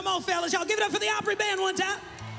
Come on, fellas, y'all give it up for the Opry band one time.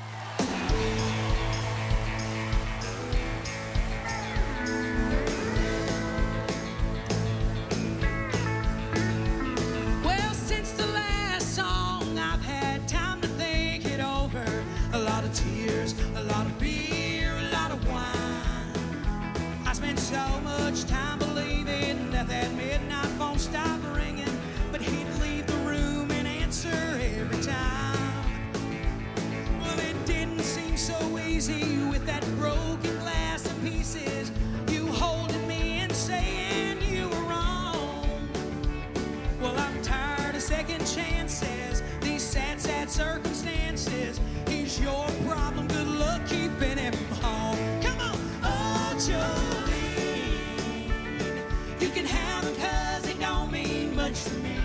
Well, since the last song, I've had time to think it over. A lot of tears, a lot of beer, a lot of wine. I spent so much time believing that that midnight phone stopped ringing, but he'd leave the room and answer every time. Well, it didn't seem so easy with that broken glass of pieces, you holding me and saying you were wrong. Well, I'm tired of second chances, these sad, sad circumstances. He's your problem, good luck keeping him home. Come on, oh, Jolene, you can have him 'cause it don't mean much to me.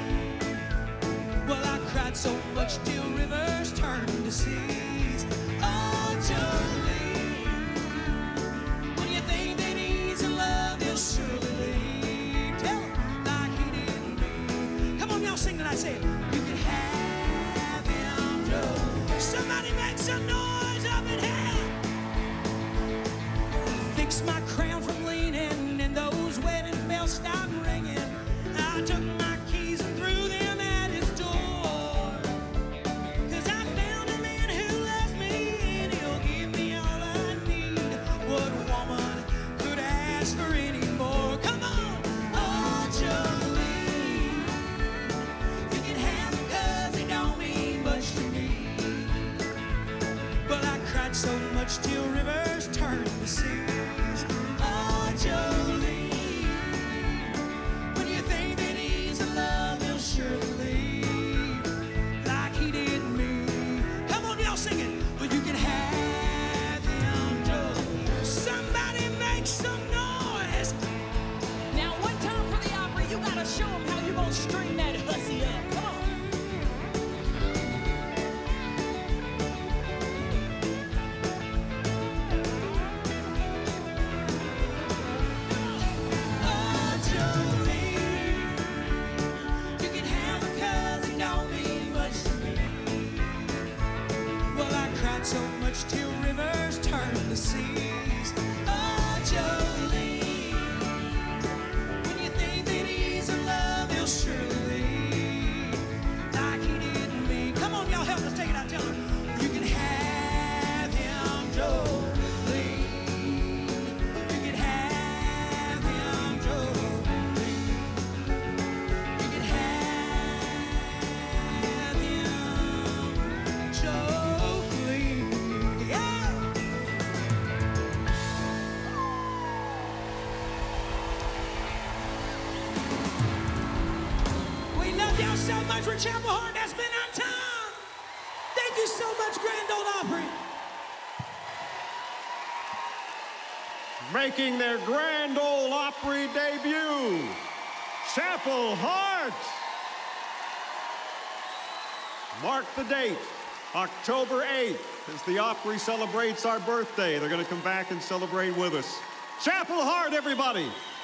Well, I cried so much till rivers turned to seas. Oh, Jolene, when you think that he's in love, he'll surely leave. Tell him like he didn't me. Come on, y'all sing tonight, say it. You can have him, Jolene. Somebody make some noise up in here. Fix my crown from leaning and those wedding bells stopped ringing. I took my keys and threw them at his door. 'Cause I found a man who loves me and he'll give me all I need. What woman could ask for any more? Come on, oh, Jolene, you can have him 'cause it don't mean much to me. Well, I cried so much till rivers turned to seas. Oh, Jolene, when you think that he's in love, he'll surely leave like he did me. Come on, y'all sing it. Well, you can have him, Jolene. Somebody make some noise. Now, one time for the Opry, you gotta show them how you gonna string that hussy up. Come on. Oh, Jolene, you can have him 'cause it don't mean much to me. Well, I cried so much till rivers turned to seas. Oh, Jolene, when you think that he's in love, he'll surely leave like he did me. Come on, y'all, help us take it out. Tell him you can have him, Jolene. You can have him, Jolene. You can have him, Jolene. Yeah. We love y'all so much. We're Chapel Hart. That's been our time. Thank you so much, Grand Ole Opry. Making their Grand Ole Opry debut, Chapel Hart. Mark the date, October 8th, as the Opry celebrates our birthday. They're going to come back and celebrate with us. Chapel Hart, everybody.